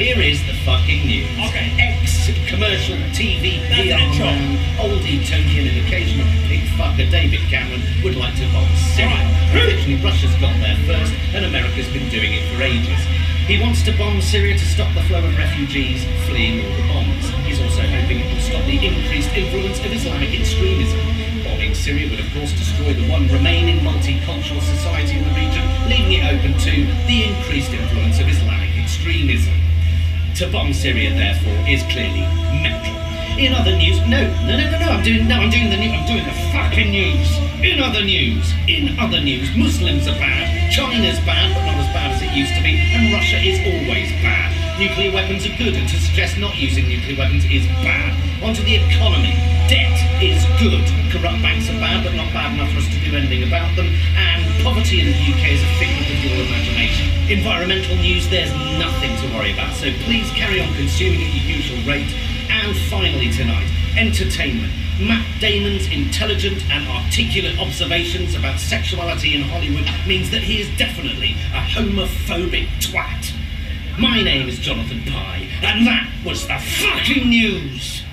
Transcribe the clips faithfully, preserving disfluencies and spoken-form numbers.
Here is the fucking news. Okay. Ex-commercial T V P R man, oldie Tokyo and occasional pig fucker David Cameron would like to bomb Syria. Originally Russia's got there first, and America's been doing it for ages. He wants to bomb Syria to stop the flow of refugees fleeing all the bombs. He's also hoping it will stop the increased influence of Islamic extremism. Bombing Syria would of course destroy the one remaining multicultural society in the region, leaving it open to the increased influence of Islamic extremism. To bomb Syria, therefore, is clearly mental. In other news, no, no, no, no, no, I'm doing, no, I'm doing the news, I'm doing the fucking news. In other news, in other news, Muslims are bad, China's bad, but not as bad as it used to be, and Russia is always bad. Nuclear weapons are good, and to suggest not using nuclear weapons is bad. Onto the economy. Debt is good. Corrupt banks are bad, but not bad enough for us to do anything about them. And poverty in the U K is a figment of your imagination. Environmental news, there's nothing to worry about, so please carry on consuming at your usual rate. And finally tonight, entertainment. Matt Damon's intelligent and articulate observations about sexuality in Hollywood means that he is definitely a homophobic twat. My name is Jonathan Pye, and that was the fucking news!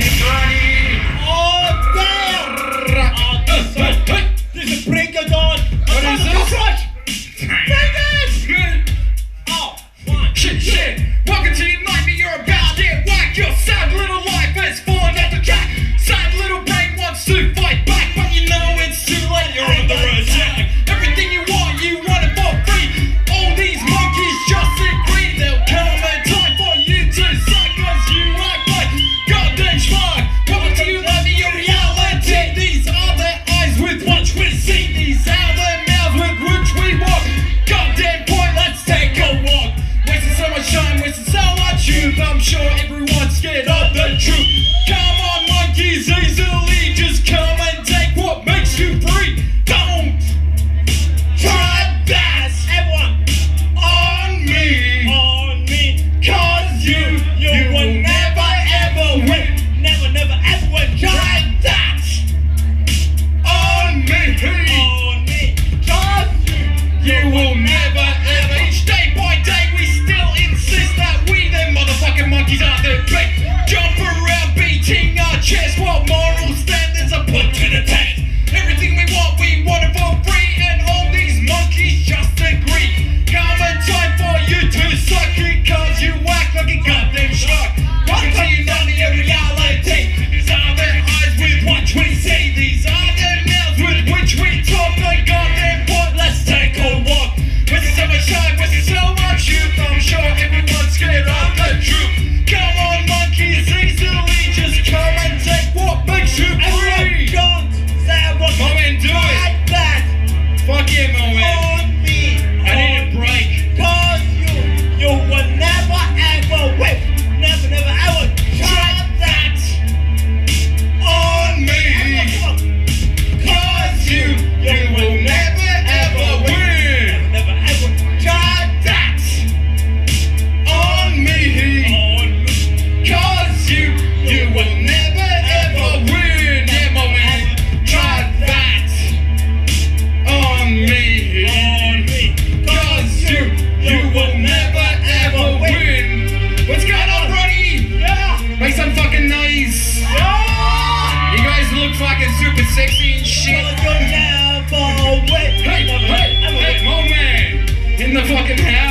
Oh, damn! Oh, this, uh, this is break of dawn! What is this? David! Oh, one. Shit, shit! Welcome to your nightmare, you're about to get whacked. Your sad little life is falling at the track. Sad little brain wants to fight back, but you know it's too late, you're under attack. Everything you want, you want it for free. All these monkeys just agree. They'll come and time for you to suck, cause you act like goddamn schmuck. Welcome to your life, your reality. These are the eyes with which we see. These are the mouths with which we walk. Goddamn point, let's take a walk. Wasting so much time, wasting so much youth. I'm sure everyone's scared of the truth. Come on, monkeys, easily just come and take what makes you free. Don't try that, Everyone, on me, on me. cause you, you, You will will never ever win. Never, never, ever win. Try that, on me, On me. cause you, you will never ever. Each day by day we still insist that we them motherfucking monkeys are the big. Jump around beating our chest while moral standards are put to the test. Everything we want, we want it for free, and all these monkeys just agree. Come and time for you to suck it, cause you act like a goddamn schmuck. Welcome to you none of your reality. These are the eyes with which we see. These are the mouths with which we talk. The goddamn point, let's take a walk. Wasting so much time, wasting so much youth. I'm sure everyone's scared of the truth. Come on, monkeys, easily just come and take what makes you Everyone, free. don't say what Moment, do it. like that. Fuck yeah, moment. On me. I need a break. Cause you, you will never ever win. Never, never ever try that. On me, Everyone, cause you, you will never ever win. never, never ever try That, on me, on me. cause you, you will never ever win. Yeah, moment, try that, on me, On me. cause you, you will never ever win. What's going on, Brody? Yeah. Make some fucking noise. Yeah. You guys look fucking super sexy and shit. You'll never win. Hey, Never, hey, ever hey, win. moment in the fucking house.